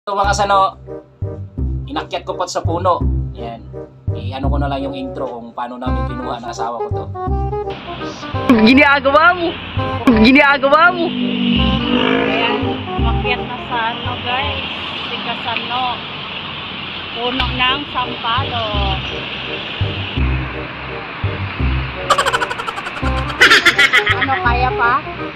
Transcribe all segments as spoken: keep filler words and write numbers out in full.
Ito mga kasano, inakyat ko pa sa puno. Yan. I-ano ko na lang yung intro kung paano namin kinuha ng asawa ko to. Ginagawa mo! Ginagawa mo! Ayan, umakyat na sa ano guys, si Kasano. Puno ng sampalo. Ano, kaya pa?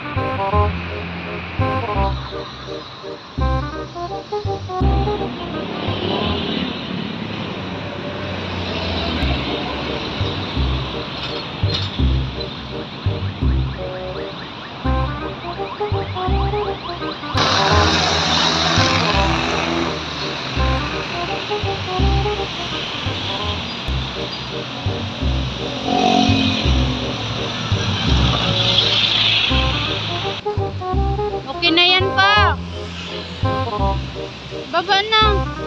Okay na yan pa. Baba na.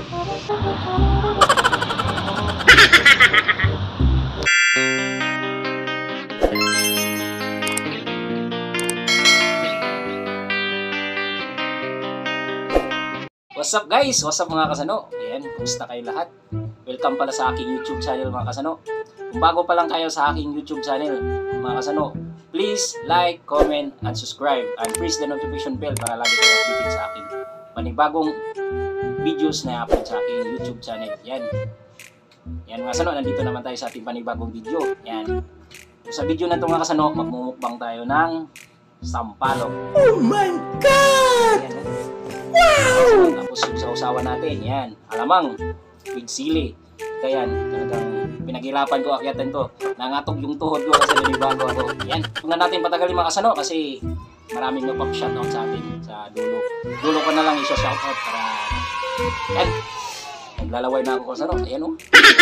What's up guys? What's up mga kasano? Ayan, kumusta kayo lahat? Welcome pala sa aking YouTube channel mga kasano. Kung bago pa lang kayo sa aking YouTube channel mga kasano, please like, comment, and subscribe. And press the notification bell para lagi kayo updated sa aking panibagong videos na i-upload sa aking YouTube channel. Yan. Yan mga kasano, nandito naman tayo sa ating panibagong video. Yan. Sa video na ito mga kasano, magmumukbang tayo ng sampalok. Oh my God! Yan. Wow! Tapos yung sausawan natin, yan. Alamang, with sili. Kaya yan, talagang pinaghirapan ko akyatan to. Nangatog yung tuhod ko kasi nanibago ako. Yan, huwag na natin patagalin mga kasano kasi maraming magpap-shoutout sa atin sa dulo. Dulo ko na lang isa-shoutout para yan. Naglalaway na ako kasano. Ayan o.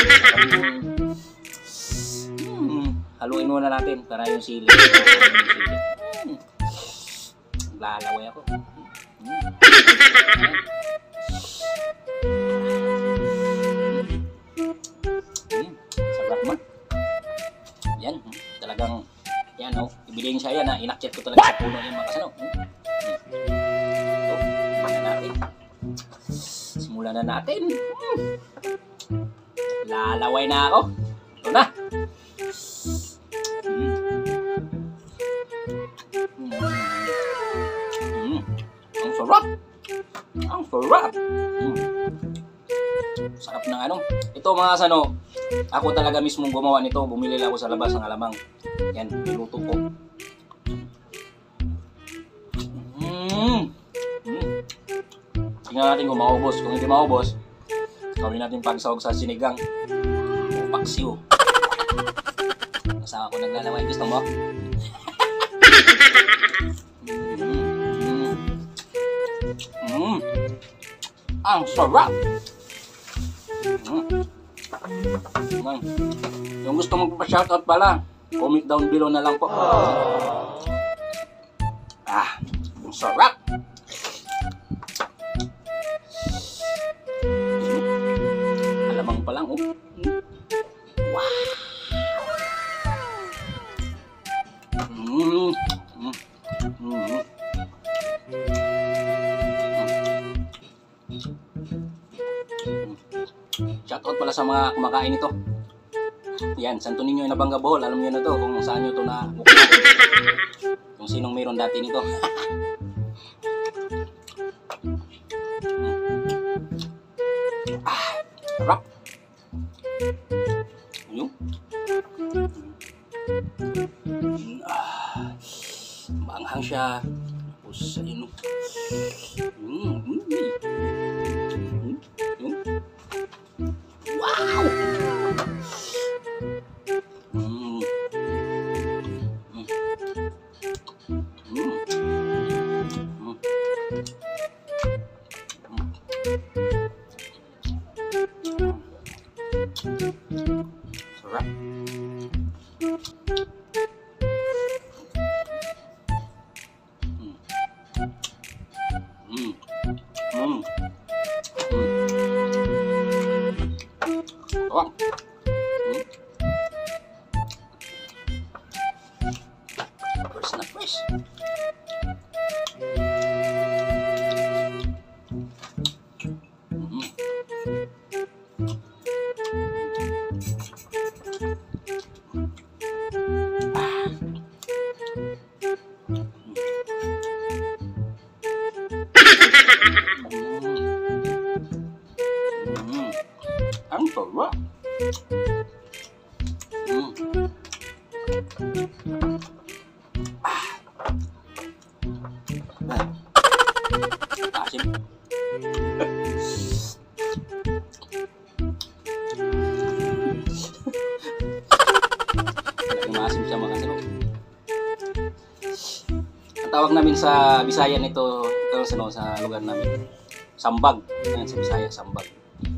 Hmm, haluin muna natin para yung sili. Hmm. Naglalaway ako. Hmm. Hmm, sarap man. Yan, talagang yan oh, ibigay siya yan ha, inakyat ko talaga sa puno yan mga kasano. Hmm. Ito, simulan na natin. Simulan na natin. Hmm. Lalaway na ako. Ito na. Hmm. Hmm. Ang sarap. Ang sarap. Hmm. Sarap ng ano. Ito mga kasano, ako talaga mismong gumawa nito. Bumili lang ako sa labas ng alamang. Yan, niluto ko. Mm. Mm. Tingnan natin kung maubos. Kung hindi maubos, gawin natin pagsawag sa sinigang o paksiw. Kasama ko naglalaway. Gusto mo? Mm. Mm. Ang sarap! Mm. Mm. Yung gusto mong pa-shoutout pala, comment down below na lang po. Ah, ang sarap! Mm. Alamang pa lang, oh. Mm. Wow! Mm. Mm. Mm. Shoutout pala sa mga kumakain ito. Yan, Santo Niño Nabanga Bohol. Alam niyo na to kung saan nyo ito na bukulan. Kung sinong mayroon dati nito. Ah, sarap. Ayun. Ah, maanghang siya. Tapos, ayun. Mm, mm. Wow! Mm. Mm. Mm. Mm. Sarap. Mm. Mm. Mm. Oh. Hmm. Fresh na fresh. Wah. Hmm. Ah. Ah. Asim. Maasim siya mga kasano. Ang tawag namin sa Bisaya nito, ito sa, sa lugar namin, sambag. Yan sa Bisaya, sambag.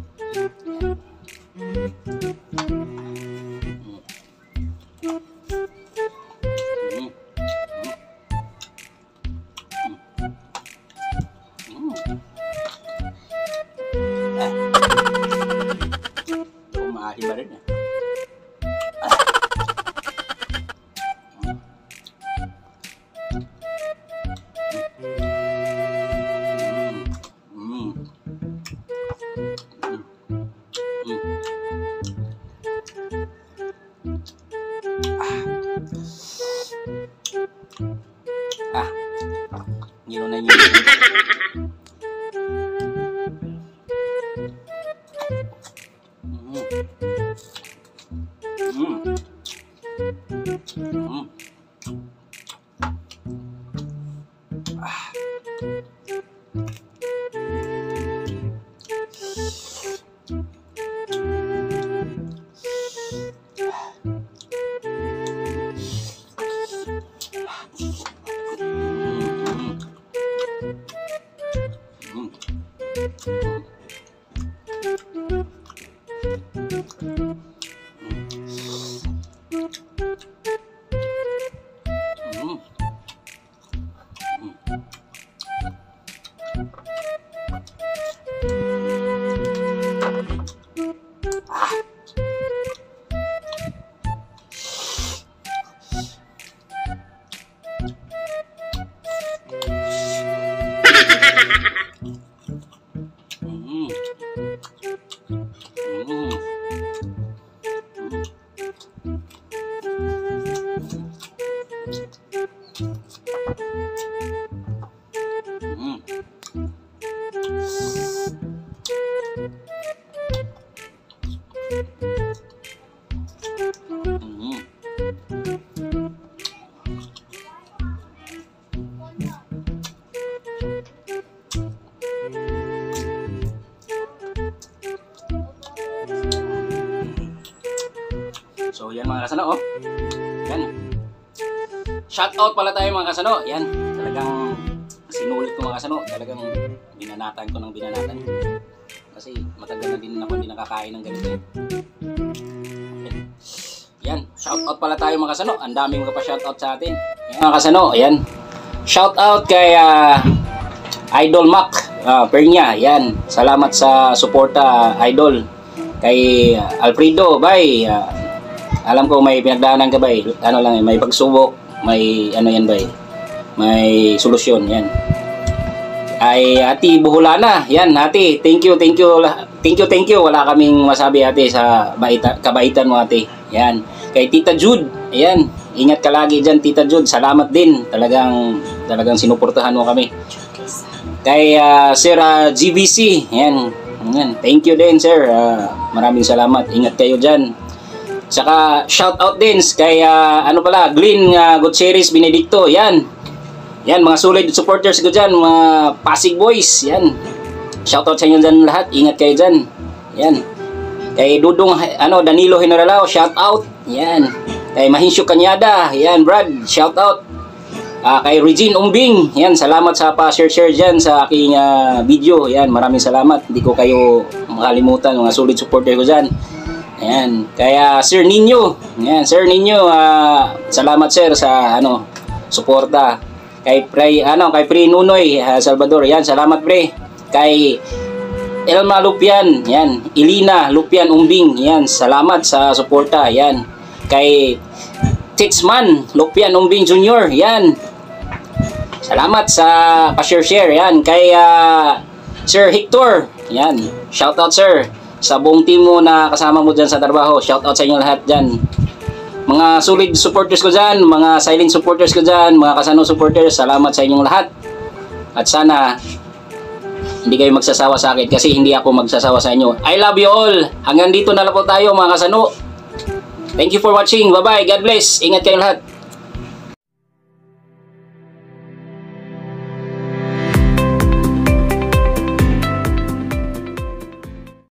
Maasim ba rin eh. Ah, gino na yun. Mm. Mm. Mm. Ah. So yan mga kasano, oh. Yan. Shout out pala tayo mga kasano. Yan, talagang sinulit ko mga kasano. Talagang binanatan ko ng binanatan. Kasi matagal na din ako hindi nakakain ng ganito. Yan, shout out pala tayo mga kasano. Ang daming mga pa shout out sa atin. Yan, mga kasano, ayan. Shout out kay uh, Idol Mac uh, Pernia. Yan, salamat sa suporta Idol. Kay uh, Alfredo, bye. Uh, alam ko may pinagdaanan ka, bay. Ano lang, may pagsubok, may ano yan, bay. May solusyon, yan. Ay Ati Buhulana, yan, Ati. Thank you, thank you. Thank you, thank you. Wala kaming masabi, Ati, sa baita, kabaitan mo, Ati. Yan. Kay Tita Jude, ayan. Ingat ka lagi dyan, Tita Jude. Salamat din. Talagang talagang sinuportahan mo kami. Kay uh, Sir uh, G V C, yan. Yan. Thank you din, sir. Uh, maraming salamat. Ingat kayo dyan. Saka shout out din kay uh, ano pala, Glenn uh, Gutierrez Benedicto. Yan. Yan, mga solid supporters ko dyan, mga Pasig Boys. Yan. Shout out sa inyo dyan lahat. Ingat kayo dyan. Yan. Kay Dudong ano, Danilo Generalao, shout out. Yan. Kay Mahinsyo Kanyada. Yan, Brad, shout out. Uh, kay Regine Umbing. Yan, salamat sa pa-share-share dyan sa aking uh, video. Yan, maraming salamat. Hindi ko kayo makalimutan, mga solid supporter ko dyan. Ayan, kaya Sir Nino, ayan, Sir Nino, uh, salamat sir sa ano, suporta. Kay Pre, ano, kay Pre Nunoy uh, Salvador, yan, salamat pre. Kay Elma Lupian, yan, Ilina Lupian Umbing, yan, salamat sa suporta, yan. Kay Titsman Lupian Umbing Junior, yan. Salamat sa pa-share-share, yan. Kay uh, Sir Hector, yan, shout out sir. Sa buong team mo na kasama mo dyan sa trabaho, shout out sa inyo lahat dyan. Mga solid supporters ko dyan, mga silent supporters ko dyan, mga kasano supporters, salamat sa inyong lahat. At sana hindi kayo magsasawa sa akin kasi hindi ako magsasawa sa inyo. I love you all. Hanggang dito na lang po tayo mga kasano. Thank you for watching. Bye-bye. God bless. Ingat kayong lahat.